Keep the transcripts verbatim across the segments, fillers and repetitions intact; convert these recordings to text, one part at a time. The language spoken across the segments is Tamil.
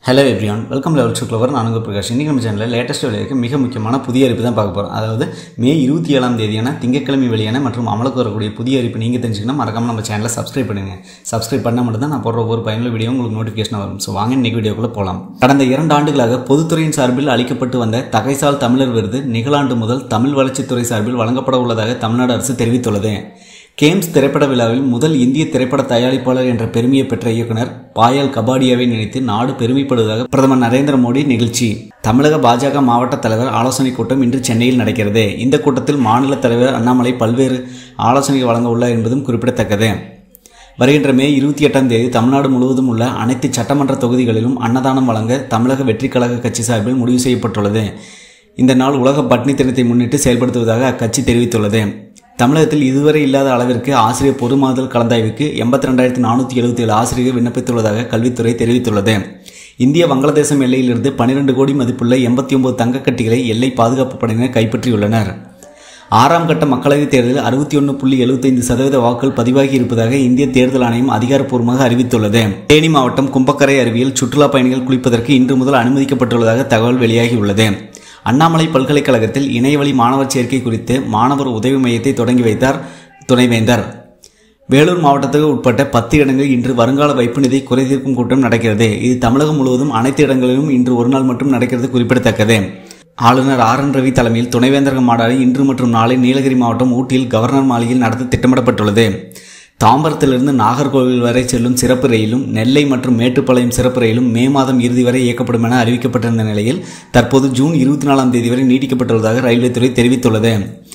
Hello everyone, welcome to Level two Clover. நான் உங்கள் பிரகாஷ். இன்னைக்கு நம்ம சேனல்ல லேட்டஸ்ட் வெளியாக மிக முக்கியமான புதிய அறிவிப்பு தான் பார்க்க போறோம். அதாவது மே இருபத்தி ஏழாம் தேதியான திங்கட்கிழமை வெளியான மற்றும் அமலுக்கு வரக்கூடிய புதிய அறிவிப்பு நீங்க தெரிஞ்சுக்கணும். மறக்காம நம்ம சேனலை சப்ஸ்கிரைப் பண்ணுங்க. சப்ஸ்கிரைப் பண்ணா மட்டும் தான் நான் போடுற ஒவ்வொரு பயனுள்ள வீடியோ உங்களுக்கு நோட்டிஃபிகேஷன் வரும். சோ வாங்க இன்னைக்கு வீடியோக்குள்ள போலாம். கடந்த இரண்டு ஆண்டுகளாக பொதுத்துறையின் சார்பில் அளிக்கப்பட்டு வந்த தகைசால் தமிழர் விருது நிகழாண்டு முதல் தமிழ் வளர்ச்சித்துறை சார்பில் வழங்கப்பட உள்ளதாக தமிழ்நாடு அரசு தெரிவித்துள்ளது. கேம்ஸ் திரைப்பட விழாவில் முதல் இந்திய திரைப்பட தயாரிப்பாளர் என்ற பெருமையை பெற்ற இயக்குனர் பாயல் கபாடியாவை நினைத்து நாடு பெருமைப்படுவதாக பிரதமர் நரேந்திர மோடி நிகழ்ச்சி. தமிழக பாஜக மாவட்ட தலைவர் ஆலோசனை கூட்டம் இன்று சென்னையில் நடக்கிறது. இந்த கூட்டத்தில் மாநில தலைவர் அண்ணாமலை பல்வேறு ஆலோசனைகள் வழங்க உள்ளார் என்பதும் குறிப்பிடத்தக்கது. வருகின்ற மே இருபத்தி எட்டாம் தேதி தமிழ்நாடு முழுவதும் உள்ள அனைத்து சட்டமன்ற தொகுதிகளிலும் அன்னதானம் வழங்க தமிழக வெற்றி கழக கட்சி சார்பில் முடிவு செய்யப்பட்டுள்ளது. இந்த நாள் உலக பட்னி தினத்தை முன்னிட்டு செயல்படுத்துவதாக அக்கட்சி தெரிவித்துள்ளது. தமிழகத்தில் இதுவரை இல்லாத அளவிற்கு ஆசிரியர் பொதுமாதல் கலந்தாய்வுக்கு எண்பத்தி ரெண்டாயிரத்தி நானூற்றி எழுபத்தி ஏழு ஆசிரியர்கள் விண்ணப்பித்துள்ளதாக கல்வித்துறை தெரிவித்துள்ளது. இந்திய வங்களாதேசம் எல்லையிலிருந்து பனிரெண்டு கோடி மதிப்புள்ள எண்பத்தி ஒன்பது தங்கக்கட்டிகளை எல்லை பாதுகாப்பு படையினர் கைப்பற்றியுள்ளனர். ஆறாம் கட்ட மக்களவைத் தேர்தலில் அறுபத்தி ஒன்று புள்ளி எழுபத்தி ஐந்து சதவீத வாக்குகள் பதிவாகி இருப்பதாக இந்திய தேர்தல் ஆணையம் அதிகாரப்பூர்வமாக அறிவித்துள்ளது. தேனி மாவட்டம் கும்பக்கரை அருவியில் சுற்றுலா பயணிகள் குளிப்பதற்கு இன்று முதல் அனுமதிக்கப்பட்டுள்ளதாக தகவல் வெளியாகியுள்ளது. அண்ணாமலை பல்கலைக்கழகத்தில் இணையவழி மாணவர் சேர்க்கை குறித்து மாணவர் உதவி மையத்தை தொடங்கி வைத்தார் துணைவேந்தர். வேலூர் மாவட்டத்துக்கு உட்பட்ட பத்து இடங்களில் இன்று வருங்கால வைப்பு நிதி குறைதீர்க்கும் கூட்டம் நடக்கிறது. இது தமிழகம் முழுவதும் அனைத்து இடங்களிலும் இன்று ஒரு நாள் மட்டும் நடக்கிறது குறிப்பிடத்தக்கது. ஆளுநர் ஆர் என் ரவி தலைமையில் துணைவேந்தர்கள் மாநாடு இன்று மற்றும் நாளை நீலகிரி மாவட்டம் ஊட்டியில் கவர்னர் மாளிகையில் நடத்த திட்டமிடப்பட்டுள்ளது. தாம்பரத்திலிருந்து நாகர்கோவில் வரை செல்லும் சிறப்பு ரயிலும் நெல்லை மற்றும் மேட்டுப்பாளையம் சிறப்பு ரயிலும் மே மாதம் இறுதி வரை இயக்கப்படும் என அறிவிக்கப்பட்டிருந்த நிலையில் தற்போது ஜூன் இருபத்தி நாலாம் தேதி வரை நீட்டிக்கப்பட்டுள்ளதாக ரயில்வே துறை தெரிவித்துள்ளது.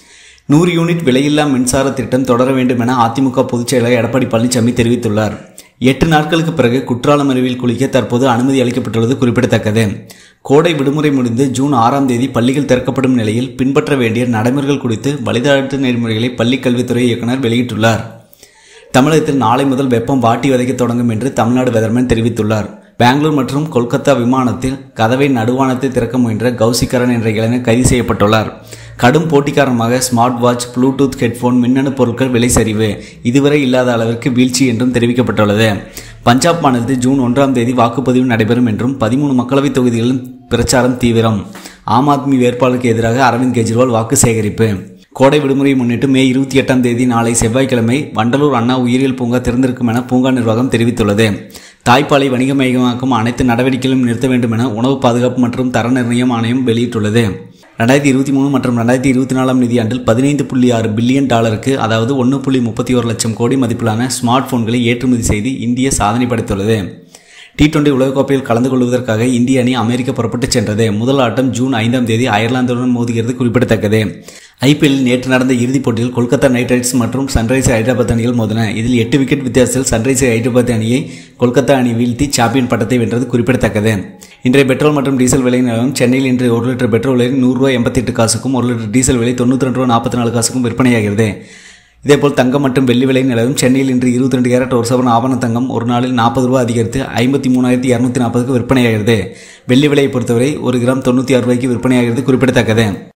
நூறு யூனிட் விலையில்லா மின்சார திட்டம் தொடர வேண்டும் என அதிமுக பொதுச் செயலாளர் எடப்பாடி பழனிசாமி தெரிவித்துள்ளார். எட்டு நாட்களுக்கு பிறகு குற்றாலம் அருவியில் குளிக்க தற்போது அனுமதி அளிக்கப்பட்டுள்ளது குறிப்பிடத்தக்கது. கோடை விடுமுறை முடிந்து ஜூன் ஆறாம் தேதி பள்ளிகள் திறக்கப்படும் நிலையில் பின்பற்ற வேண்டிய நடைமுறைகள் குறித்து வழிகாட்டு நெறிமுறைகளை பள்ளிக் கல்வித்துறை இயக்குநர் வெளியிட்டுள்ளார். தமிழகத்தில் நாளை முதல் வெப்பம் வாட்டி வதைக்க தொடங்கும் என்று தமிழ்நாடு வெதர்மேன் தெரிவித்துள்ளார். பெங்களூர் மற்றும் கொல்கத்தா விமானத்தில் கதவை நடுவானத்தை திறக்க முயன்ற கௌசிகரன் என்ற இளைஞர் கைது செய்யப்பட்டுள்ளார். கடும் போட்டி காரணமாக ஸ்மார்ட் வாட்ச், ப்ளூடூத் ஹெட்போன், மின்னணு பொருட்கள் விலை சரிவு இதுவரை இல்லாத அளவிற்கு வீழ்ச்சி என்றும் தெரிவிக்கப்பட்டுள்ளது. பஞ்சாப் மாநிலத்தில் ஜூன் ஒன்றாம் தேதி வாக்குப்பதிவு நடைபெறும் என்றும் பதிமூணு மக்களவைத் தொகுதிகளிலும் பிரச்சாரம் தீவிரம். ஆம் ஆத்மி வேட்பாளருக்கு எதிராக அரவிந்த் கெஜ்ரிவால் வாக்கு சேகரிப்பு. கோடை விடுமுறையை முன்னிட்டு மே இருபத்தி எட்டாம் தேதி நாளை செவ்வாய்க்கிழமை வண்டலூர் அண்ணா உயிரியல் பூங்கா திறந்திருக்கும் என பூங்கா நிர்வாகம் தெரிவித்துள்ளது. தாய்ப்பாலை வணிகமயமாக்கும் அனைத்து நடவடிக்கைகளும் நிறுத்த வேண்டும் என உணவு பாதுகாப்பு மற்றும் தர நிர்ணயம் ஆணையம் வெளியிட்டுள்ளது. ரெண்டாயிரத்தி இருபத்தி மூணு மற்றும் ரெண்டாயிரத்தி இருபத்தி நாலாம் நிதியாண்டில் பதினைந்து புள்ளி ஆறு பில்லியன் டாலருக்கு அதாவது ஒன்று புள்ளி முப்பத்தி ஒரு லட்சம் கோடி மதிப்பிலான ஸ்மார்ட் போன்களை ஏற்றுமதி செய்து இந்திய சாதனை படைத்துள்ளது. டி டுவெண்டி உலகக்கோப்பையில் கலந்து கொள்வதற்காக இந்திய அணி அமெரிக்கா புறப்பட்டு சென்றது. முதல் ஆட்டம் ஜூன் ஐந்தாம் தேதி அயர்லாந்துடன் மோதுகிறது குறிப்பிடத்தக்கது. ஐபிஎல்லில் நேற்று நடந்த இறுதிப் போட்டியில் கொல்கத்தா நைட் ரைடர்ஸ் மற்றும் சன்ரைசர்ஸ் ஹைதராபாத் அணிகள் மோதின. இதில் எட்டு விக்கெட் வித்தியாசத்தில் சன்ரைசர்ஸ் ஹைதராபாத் அணியை கொல்கத்தா அணி வீழ்த்தி சாம்பியன் பட்டத்தை வென்றது குறிப்பிடத்தக்கது. இன்றைய பெட்ரோல் மற்றும் டீசல் விலை நிலவரம். சென்னையில் இன்று ஒரு லிட்டர் பெட்ரோல் விலை நூறு ரூபாய் எண்பத்தி எட்டு காசுக்கும் ஒரு லிட்டர் டீசல் விலை தொண்ணூற்றி ரெண்டு ரூபாய் நாற்பத்தி நாலு காசுக்கும் விற்பனையாகிறது. இதேபோல் தங்கம் மற்றும் வெள்ளி விலை நிலவும். சென்னையில் இன்று இருபத்தி ரெண்டு கேரட் ஒரு சவரன் ஆபரண தங்கம் ஒரு நாளில் நாற்பது ரூபாய் அதிகரித்து ஐம்பத்தி மூணாயிரத்தி இரநூத்தி நாற்பதுக்கு விற்பனையாகிறது. வெள்ளி விலையை பொறுத்தவரை ஒரு கிராம் தொண்ணூற்றி ஆறு ரூபாய்க்கு விற்பனையாகிறது குறிப்பிடத்தக்கது.